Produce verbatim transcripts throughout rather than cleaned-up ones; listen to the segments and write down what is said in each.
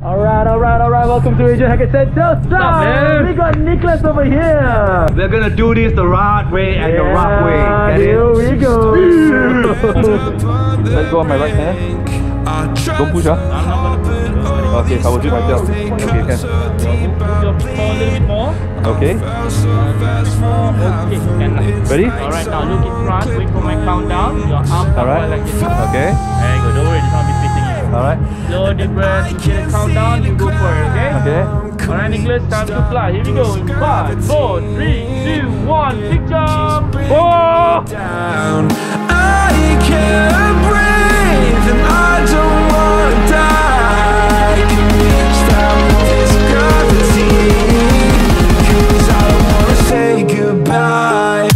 Alright, alright, alright. Welcome to Asian Hacker Center. Stop, man. We got Nicholas over here. We're gonna do this the right way and yeah, the rough way. Get here it? we go. Let's go on my right hand. Don't push, huh? Okay, I will do it myself. Okay, can. Move your foot a little bit more. Okay. Okay, can. Ready? Alright, now look in front. Wait for my countdown. Your arms are Alright. like this. Okay. There you go. Don't worry, this one will be facing you. Alright. Slow deep breath. You get a countdown. You go for it. Okay. Okay. Alright, Nicholas. Time to fly. Here we go. In five, four, three, two, one. Big jump. Oh! Down. I can't breathe and I don't wanna die. Stop this gravity, 'cause I don't wanna say goodbye.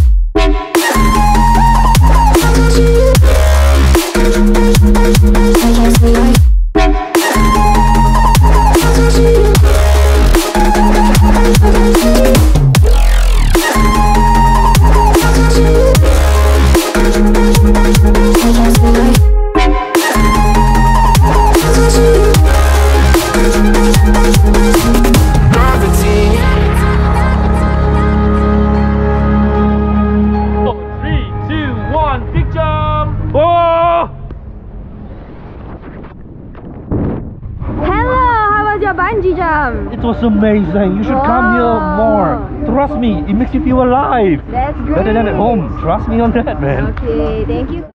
Bungee jump. It was amazing. You should Wow. come here more. Trust me, it makes you feel alive. That's great. Better than at home. Trust me on that, man. Okay, thank you.